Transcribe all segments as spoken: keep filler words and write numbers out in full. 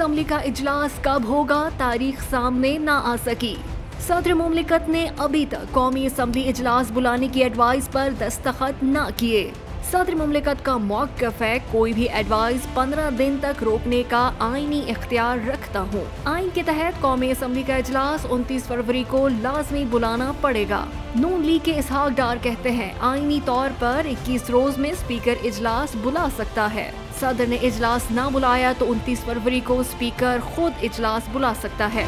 Assembly का इजलास कब होगा, तारीख सामने न आ सकी। सदर मुमलिकत ने अभी तक कौमी असम्बली इजलास बुलाने की एडवाइस पर दस्तखत न किए। सदर मुमलिकत का मौक़िफ़ है, कोई भी एडवाइस पंद्रह दिन तक रोकने का आईनी इख्तियार रखता हूँ। आइन के तहत कौमी असम्बली का इजलास उनतीस फरवरी को लाजमी बुलाना पड़ेगा। नून लीग के इसहाक डार कहते हैं, आईनी तौर पर इक्कीस रोज में स्पीकर इजलास बुला सकता है। सदर ने इजलास न बुलाया तो उनतीस फरवरी को स्पीकर खुद इजलास बुला सकता है।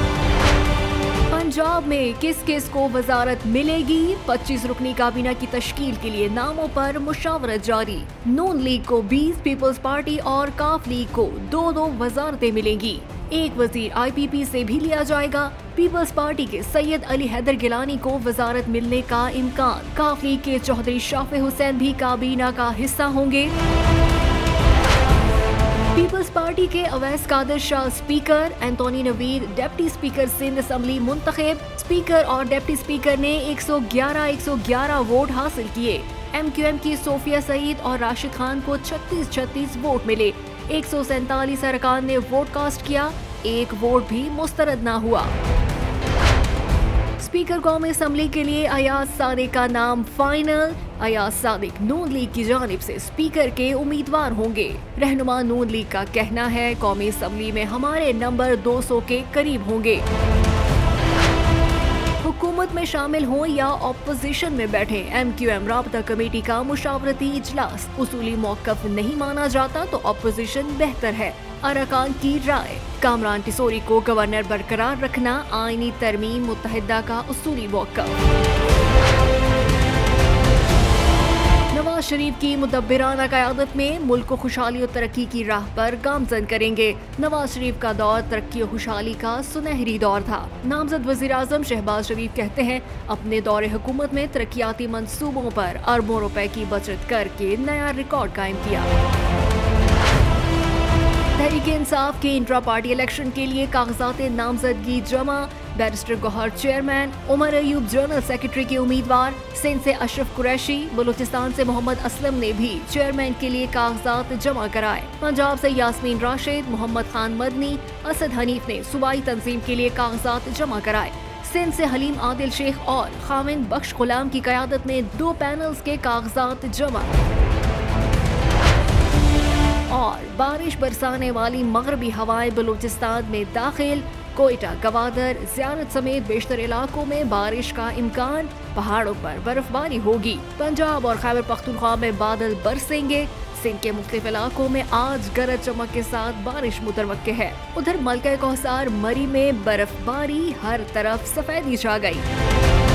पंजाब में किस किस को वजारत मिलेगी, पच्चीस रुकनी काबीना की तश्कील के लिए नामों पर मुशावरत जारी। नून लीग को बीस, पीपल्स पार्टी और काफ लीग को दो दो वजारतें मिलेंगी। एक वजीर आई पी पी से भी लिया जाएगा। पीपल्स पार्टी के सैयद अली हैदर गिलानी को वजारत मिलने का इम्कान। काफ लीग के चौधरी शाफे हुसैन भी काबीना का हिस्सा होंगे। पीपल्स पार्टी के Awais Qadir Shah speaker, Anthony Naveed deputy speaker Sindh assembly मुंतखब। स्पीकर और डिप्टी स्पीकर ने एक सौ ग्यारह एक सौ ग्यारह वोट हासिल किए। एम क्यू एम की सोफिया सईद और राशिद खान को छत्तीस छत्तीस वोट मिले। एक सौ सैंतालीस अरकान ने वोट कास्ट किया, एक वोट भी मुस्तरद न हुआ। स्पीकर कौमी असम्बली के लिए अयाज सादिक का नाम फाइनल। अयाज सादिक नून लीग की जानिब से स्पीकर के उम्मीदवार होंगे। रहनुमा नून लीग का कहना है, कौमी असम्बली में हमारे नंबर दो सौ के करीब होंगे। हुकूमत में शामिल हों या ऑपोजिशन में बैठे, एम क्यू एम राबता कमेटी का मुशावरती इजलास। उसूली मौक़िफ़ नहीं माना जाता तो ऑपोजिशन बेहतर है, अरकान की राय। कामरान टिसोरी को गवर्नर बरकरार रखना, आईनी तरमीम मुत्तहिदा का उसूली मौक़िफ़। नवाज शरीफ की मुदब्बिराना क़यादत में मुल्क को खुशहाली और तरक्की की राह पर गामजन करेंगे। नवाज शरीफ का दौर तरक्की और खुशहाली का सुनहरी दौर था। नामजद वज़ीर आज़म शहबाज शरीफ कहते हैं, अपने दौरे हुकूमत में तरक्याती मंसूबों पर अरबों रुपए की बचत करके नया रिकॉर्ड कायम किया। तहरीक इंसाफ के इंट्रा पार्टी इलेक्शन के लिए कागजात नामजदगी जमा। Barrister Gohar chairman, Umar Ayub general secretary के उम्मीदवार। सिंध से अशरफ कुरैशी, बलूचिस्तान से मोहम्मद असलम ने भी चेयरमैन के लिए कागजात जमा कराए। पंजाब से यास्मीन राशिद, मोहम्मद खान मदनी, असद हनीफ ने सूबाई तंजीम के लिए कागजात जमा कराए। सिंध से हलीम आदिल शेख और खामिन बख्श गुलाम की क़यादत में दो पैनल्स के कागजात जमा। और बारिश बरसाने वाली मगरबी हवाएं बलूचिस्तान में दाखिल। कोयटा, गवादर, ज़ियारत समेत बेशतर इलाकों में बारिश का इम्कान। पहाड़ों पर बर्फबारी होगी। पंजाब और खैबर पख्तूनख्वा में बादल बरसेंगे। सिंध के मुख्तलिफ इलाकों में आज गरज चमक के साथ बारिश मुतवक्के है। उधर मलका कौसार मरी में बर्फबारी, हर तरफ सफेदी छा गई।